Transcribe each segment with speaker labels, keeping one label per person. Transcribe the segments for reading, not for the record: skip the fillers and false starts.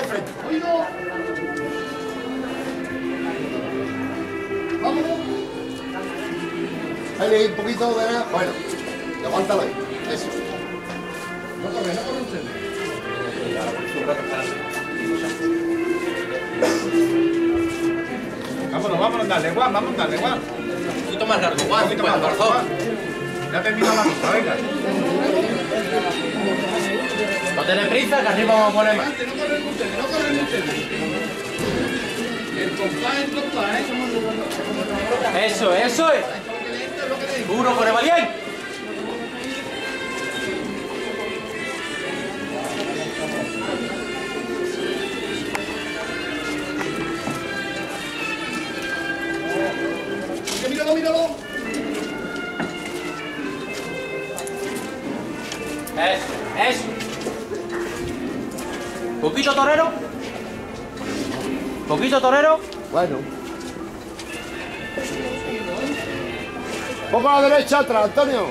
Speaker 1: frente. Oído. Vámonos. Ahí un poquito de nada. Bueno, levántalo ahí. Eso. No corre usted.
Speaker 2: Vámonos, dale, Juan, vamos, dale, Juan.
Speaker 3: Un poquito más largo, Juan, un poquito más largo.
Speaker 2: Ya terminó la vista, venga.
Speaker 3: No tenés prisa, que arriba vamos a poner más.
Speaker 1: No corren ustedes. El compás,
Speaker 3: Eso es. Duro con el valiente.
Speaker 1: Míralo.
Speaker 3: Eso. Poquito torero.
Speaker 1: Bueno. Poco a la derecha atrás, Antonio.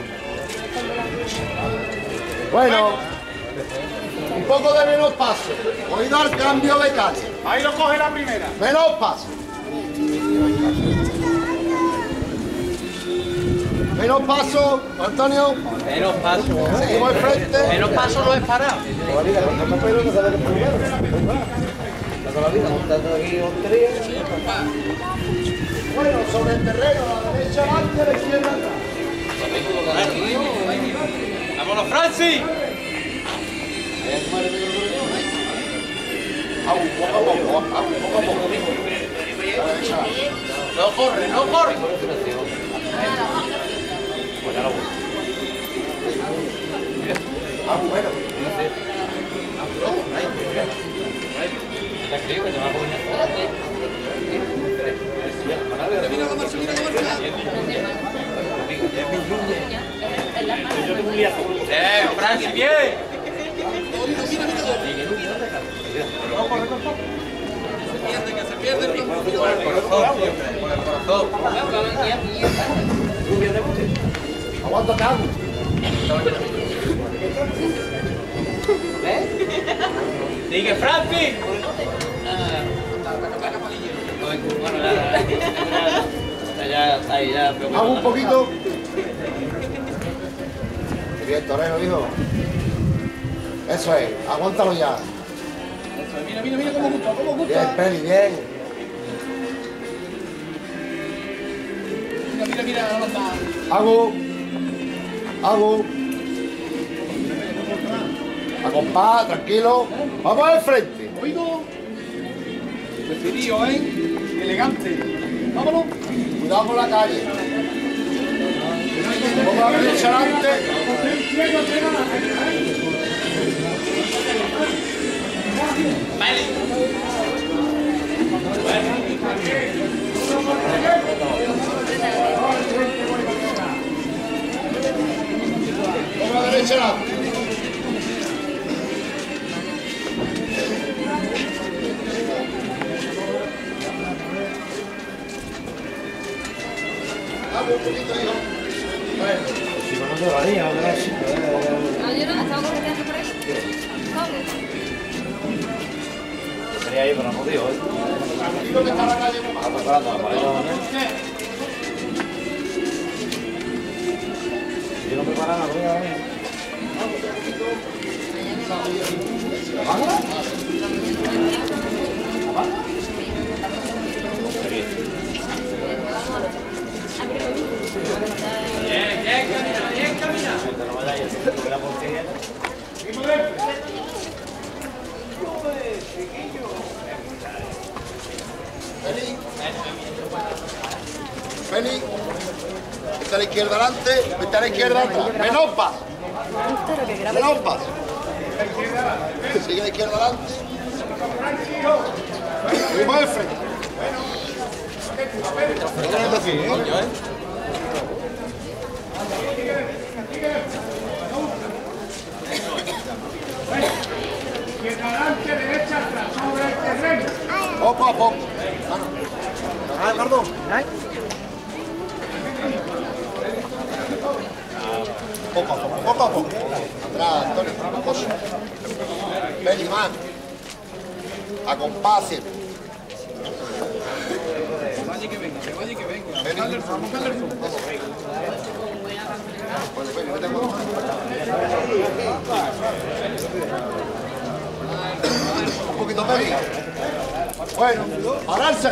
Speaker 1: Bueno. Un poco de menos paso. Oído al cambio de calle.
Speaker 2: Ahí lo coge la primera.
Speaker 1: Menos paso. Menos paso, Antonio.
Speaker 3: Menos paso.
Speaker 1: Seguimos enfrente.
Speaker 3: Menos paso no es parar.
Speaker 1: Bueno, sobre el terreno, a la derecha adelante, a la izquierda atrás.
Speaker 3: ¡Vámonos, Francis!
Speaker 1: Poco a poco.
Speaker 3: No corre.
Speaker 1: Bueno.
Speaker 3: Francis, bien. Se pierde el corazón.
Speaker 1: Aguanta, Carlos.
Speaker 3: Sigue, Francis.
Speaker 1: Hago un poquito. Bien, torero, hijo. Eso es, aguántalo ya.
Speaker 2: Mira cómo gusta.
Speaker 1: Bien, Peli, bien.
Speaker 2: Mira, no está.
Speaker 1: Hago. A compás, tranquilo. Vamos al frente.
Speaker 2: Oído. Decidido, elegante. Vámonos.
Speaker 1: Cuidado con la calle. Vamos a la derecha adelante. Vamos a la derecha adelante. Vamos un poquito, hijo. Bueno.
Speaker 4: Si no te varía, ¿no?
Speaker 5: No, yo no, estaba corriendo por ahí.
Speaker 4: Estaría ahí, pero no digo, ¿eh?
Speaker 1: Tranquilo que está la calle muy mal.
Speaker 4: Está preparando la pared. Si yo no preparo nada, voy a venir.
Speaker 3: Bien, camina.
Speaker 4: No vaya a subir la porquería.
Speaker 1: Vení. Vete a la izquierda adelante, vete a la izquierda atrás. Menos paso. Menos paso. Sigue a la izquierda adelante. Seguimos al frente.
Speaker 2: Adelante, derecha, atrás, sobre el terreno.
Speaker 1: Poco a poco. Perdón. Poco a poco. Atrás, Antonio, cosa. Ven, Iván. Acompasen.
Speaker 3: Vaya que venga, que vaya que venga.
Speaker 1: Vení. Pues, ven, vete con- Un poquito más. Bueno, pararse.